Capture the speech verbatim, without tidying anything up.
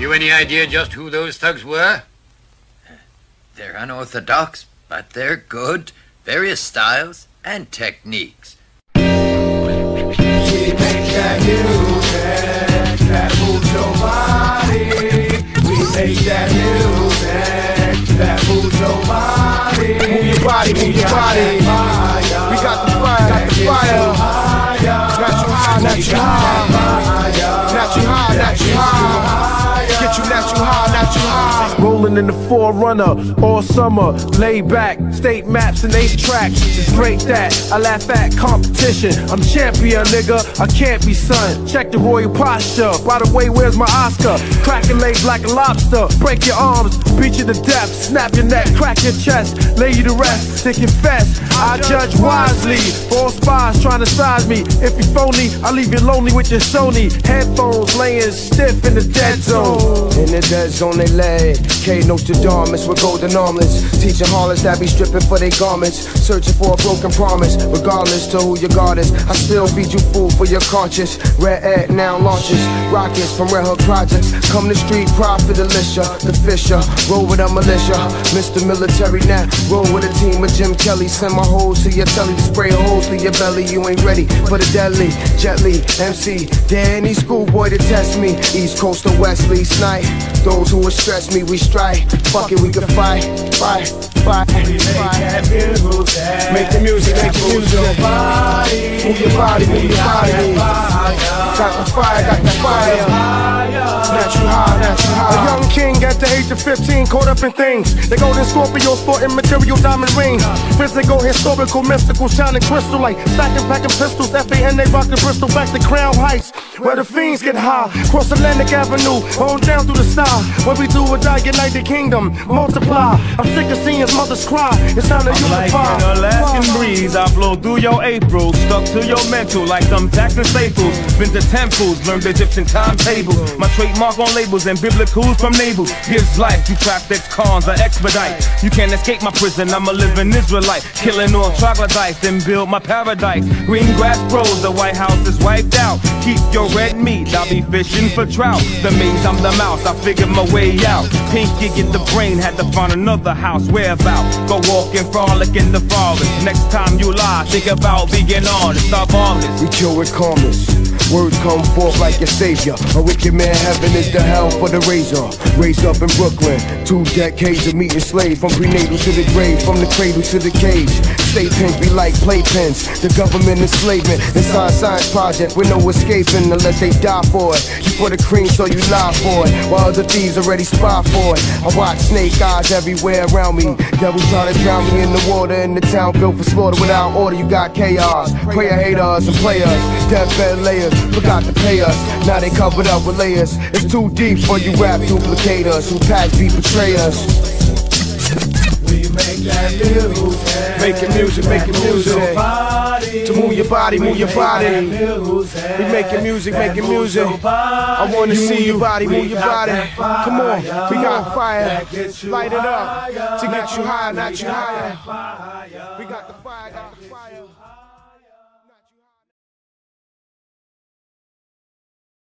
you any idea just who those thugs were? They're unorthodox, but they're good. Various styles and techniques. We make that music that moves your body. We make that music that moves your body. Move your body, move your body. We got the fire, got the fire. Not you high, not you high. Not you high, not you high. Get you not you high, not you high. Rolling in the forerunner all summer. Lay back, state maps and eight tracks. It's great that I laugh at competition. I'm champion, nigga. I can't be son. Check the royal posture. By the way, where's my Oscar? Cracking legs like a lobster. Break your arms, beat you to death. Snap your neck, crack your chest. Lay you to rest, to confess. I judge wisely. For all spies trying to size me. If you phony, I leave you lonely with your Sony headphones laying stiff in the dead zone. In the dead zone they lay K Nostradamus with golden armlets, teaching harlots that be stripping for their garments, searching for a broken promise. Regardless to who your God is, I still feed you food for your conscience. Red Ed now launches rockets from Red Hook projects. Come to street profit Alicia, the Fisher, roll with a militia. Mister Military now, roll with a team of Jim Kelly. Send my hoes to your telly to spray holes through your belly. You ain't ready for the deadly, gently M C Danny schoolboy to test me. East Coast or Wesley Snipe. Those who would stress me, we strike. Fuck it, we can fight, fight, fight. We make that music. Make the music, make the music. Move your body, move your body, move your body. Got the fire, got the fire. Not you high, not you high. A young king at the age of fifteen, caught up in things. The golden Scorpio sporting material diamond rings. Physical, historical, mystical, shining crystal light. Stacking, packing pistols, F A N A rockin' Bristol back to Crown Heights, where the fiends get high. Cross Atlantic Avenue, on down through the sky. When we do or die, unite the kingdom, multiply. I'm sick of seeing mothers cry. It's time to I'm unify. like an Alaskan breeze, I blow through your April. Stuck to your mental like them Jackson staples. Been to temples, learned Egyptian timetables. My trademark on labels and biblicals from navel. Gives life to traffic cons, I expedite. You can't escape my prison, I'm a living Israelite. Killing all troglodytes, then build my paradise. Green grass grows, the White House is wiped out. Keep your red meat, I'll be fishing for trout. The maze, I'm the mouse, I figured my way out. Pinky get the brain, had to find another house. Whereabouts? Go walk and frolic in the forest. Next time you lie, think about being honest. Stop harmless. We kill with calmness. Words come forth like your savior. A wicked man, heaven is the hell for the razor. Raised up in Brooklyn, two decades of meeting slaves. From prenatal to the grave, from the cradle to the cage. State pens be like playpens. The government enslavement inside science project with no escaping unless they die for it. You for the cream, so you lie for it, while other thieves already spy for it. I watch snake eyes everywhere around me. Devils try to drown me in the water in the town built for slaughter without order. You got chaos, prayer haters and players, deathbed layers. Forgot to pay us, now they covered up with layers. It's too deep for you rap duplicators who pack beat betray us. We make that music. Making music, making music. To move your body, move your body. We making music, making music. I wanna see your body, move your body. Come on, we got fire. Light it up to get you high, not you higher. We got the